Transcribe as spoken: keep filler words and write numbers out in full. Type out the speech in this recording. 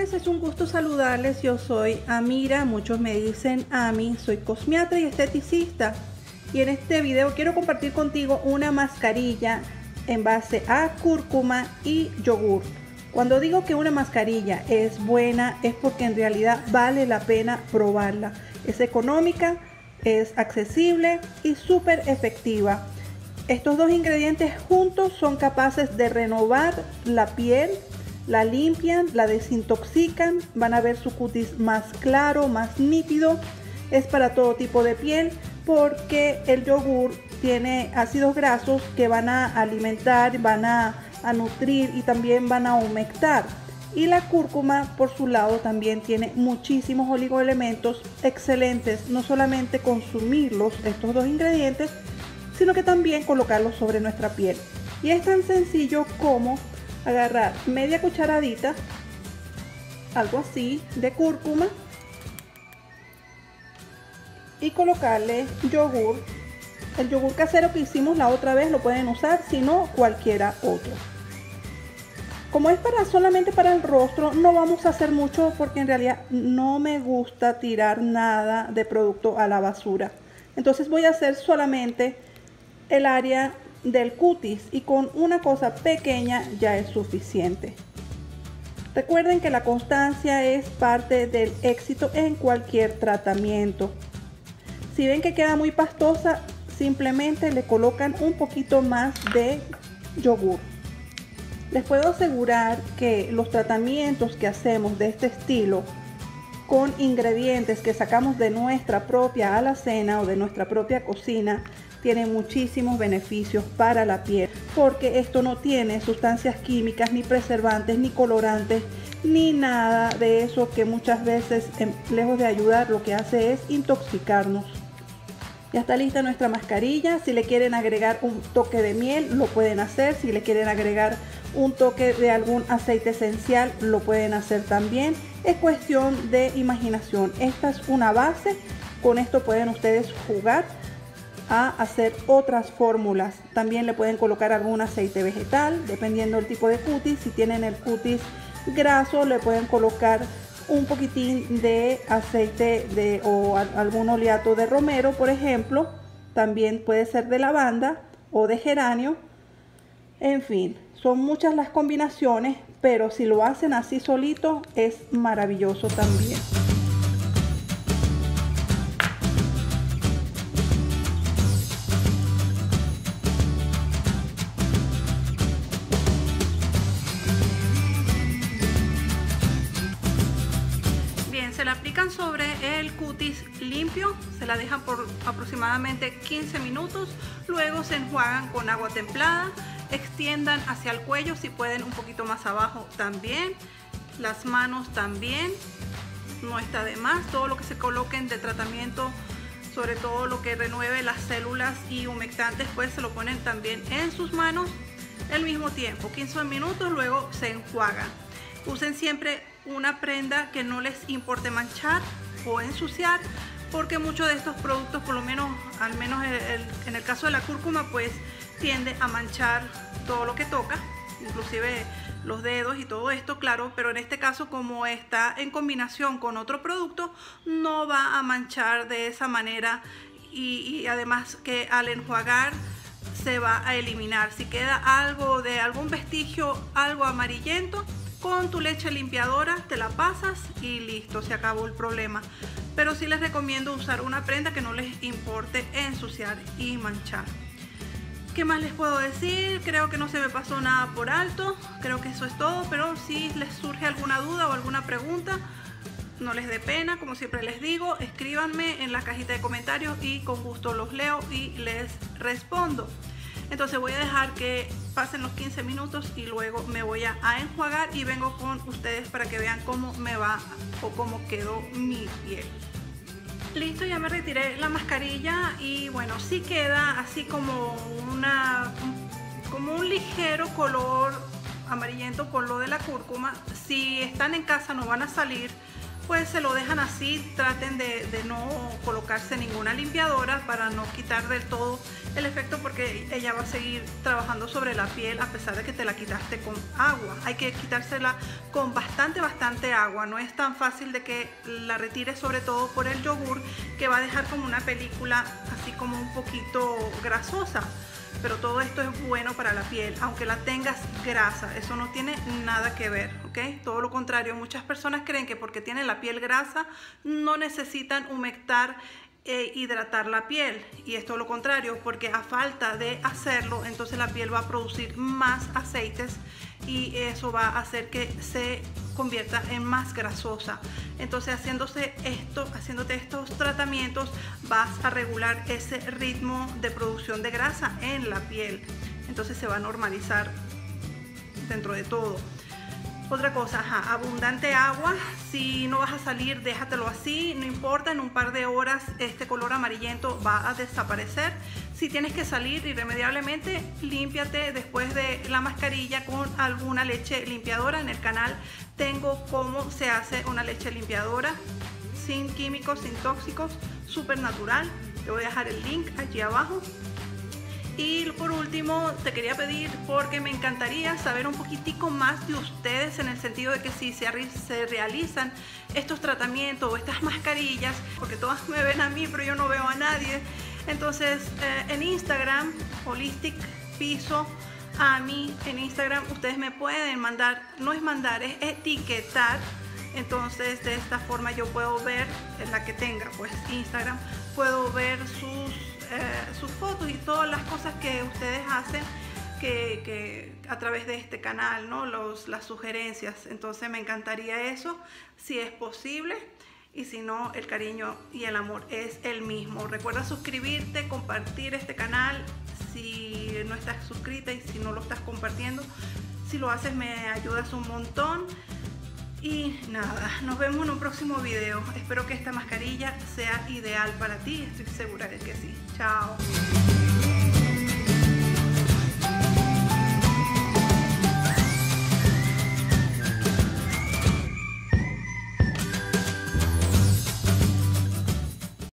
noches, es un gusto saludarles. Yo soy Amira, muchos me dicen Ami, soy cosmiatra y esteticista. Y en este video quiero compartir contigo una mascarilla en base a cúrcuma y yogur. Cuando digo que una mascarilla es buena es porque en realidad vale la pena probarla. Es económica, es accesible y súper efectiva. Estos dos ingredientes juntos son capaces de renovar la piel, la limpian, la desintoxican, van a ver su cutis más claro, más nítido. Es para todo tipo de piel porque el yogur tiene ácidos grasos que van a alimentar, van a, a nutrir y también van a humectar. Y la cúrcuma por su lado también tiene muchísimos oligoelementos excelentes, no solamente consumirlos, estos dos ingredientes, sino que también colocarlos sobre nuestra piel. Y es tan sencillo como agarrar media cucharadita, algo así, de cúrcuma y colocarle yogur. El yogur casero que hicimos la otra vez lo pueden usar, si no cualquiera otro. Como es para solamente para el rostro, no vamos a hacer mucho porque en realidad no me gusta tirar nada de producto a la basura. Entonces voy a hacer solamente el área del cutis y con una cosa pequeña ya es suficiente. Recuerden que la constancia es parte del éxito en cualquier tratamiento. Si ven que queda muy pastosa, simplemente le colocan un poquito más de yogur. Les puedo asegurar que los tratamientos que hacemos de este estilo con ingredientes que sacamos de nuestra propia alacena o de nuestra propia cocina tiene muchísimos beneficios para la piel, porque esto no tiene sustancias químicas, ni preservantes, ni colorantes, ni nada de eso que muchas veces, lejos de ayudar, lo que hace es intoxicarnos. Ya está lista nuestra mascarilla. Si le quieren agregar un toque de miel, lo pueden hacer. Si le quieren agregar un toque de algún aceite esencial, lo pueden hacer también. Es cuestión de imaginación. Esta es una base. Con esto pueden ustedes jugar a hacer otras fórmulas. También le pueden colocar algún aceite vegetal, dependiendo del tipo de cutis. Si tienen el cutis graso, le pueden colocar un poquitín de aceite de o algún oleato de romero, por ejemplo. También puede ser de lavanda o de geranio. En fin, son muchas las combinaciones, pero si lo hacen así solito es maravilloso también. Se la aplican sobre el cutis limpio, se la dejan por aproximadamente quince minutos, luego se enjuagan con agua templada, extiendan hacia el cuello, si pueden un poquito más abajo también, las manos también, no está de más, todo lo que se coloquen de tratamiento, sobre todo lo que renueve las células y humectantes, pues se lo ponen también en sus manos al mismo tiempo, quince minutos, luego se enjuagan. Usen siempre una prenda que no les importe manchar o ensuciar, porque muchos de estos productos, por lo menos, al menos el, el, en el caso de la cúrcuma, pues tiende a manchar todo lo que toca, inclusive los dedos y todo esto, claro, pero en este caso, como está en combinación con otro producto, no va a manchar de esa manera y, y además que al enjuagar se va a eliminar. Si queda algo de algún vestigio, algo amarillento, con tu leche limpiadora te la pasas y listo, se acabó el problema. Pero sí les recomiendo usar una prenda que no les importe ensuciar y manchar. ¿Qué más les puedo decir? Creo que no se me pasó nada por alto. Creo que eso es todo, pero si les surge alguna duda o alguna pregunta, no les dé pena, como siempre les digo, escríbanme en la cajita de comentarios y con gusto los leo y les respondo. Entonces voy a dejar que pasen los quince minutos y luego me voy a, a enjuagar y vengo con ustedes para que vean cómo me va o cómo quedó mi piel. Listo, ya me retiré la mascarilla y bueno, sí queda así como una como un ligero color amarillento por lo de la cúrcuma. Si están en casa no van a salir pues se lo dejan así. Traten de, de no colocarse ninguna limpiadora para no quitar del todo el efecto, porque ella va a seguir trabajando sobre la piel a pesar de que te la quitaste con agua. Hay que quitársela con bastante bastante agua, no es tan fácil de que la retires, sobre todo por el yogur, que va a dejar como una película así como un poquito grasosa. Pero todo esto es bueno para la piel, aunque la tengas grasa, eso no tiene nada que ver, ¿ok? Todo lo contrario, muchas personas creen que porque tienen la piel grasa no necesitan humectar e hidratar la piel, y es todo lo contrario, porque a falta de hacerlo, entonces la piel va a producir más aceites y eso va a hacer que se convierta en más grasosa. Entonces haciéndose esto, haciéndote estos tratamientos, vas a regular ese ritmo de producción de grasa en la piel. Entonces se va a normalizar dentro de todo. Otra cosa, ajá, abundante agua. Si no vas a salir, déjatelo así, no importa, en un par de horas este color amarillento va a desaparecer. Si tienes que salir irremediablemente, límpiate después de la mascarilla con alguna leche limpiadora. En el canal tengo cómo se hace una leche limpiadora sin químicos, sin tóxicos, súper natural. Te voy a dejar el link allí abajo. Y por último te quería pedir, porque me encantaría saber un poquitico más de ustedes, en el sentido de que si se, se realizan estos tratamientos o estas mascarillas, porque todas me ven a mí pero yo no veo a nadie. Entonces eh, en Instagram, Holistic Piso a mí en Instagram, ustedes me pueden mandar, no es mandar, es etiquetar. Entonces de esta forma yo puedo ver, en la que tenga pues Instagram, puedo ver sus Eh, sus fotos y todas las cosas que ustedes hacen que, que a través de este canal, ¿no? Los, las sugerencias. Entonces me encantaría eso, si es posible, y si no, el cariño y el amor es el mismo. Recuerda suscribirte, compartir este canal si no estás suscrita, y si no lo estás compartiendo, si lo haces me ayudas un montón. Y nada, nos vemos en un próximo video. Espero que esta mascarilla sea ideal para ti, estoy segura de que sí. Chao.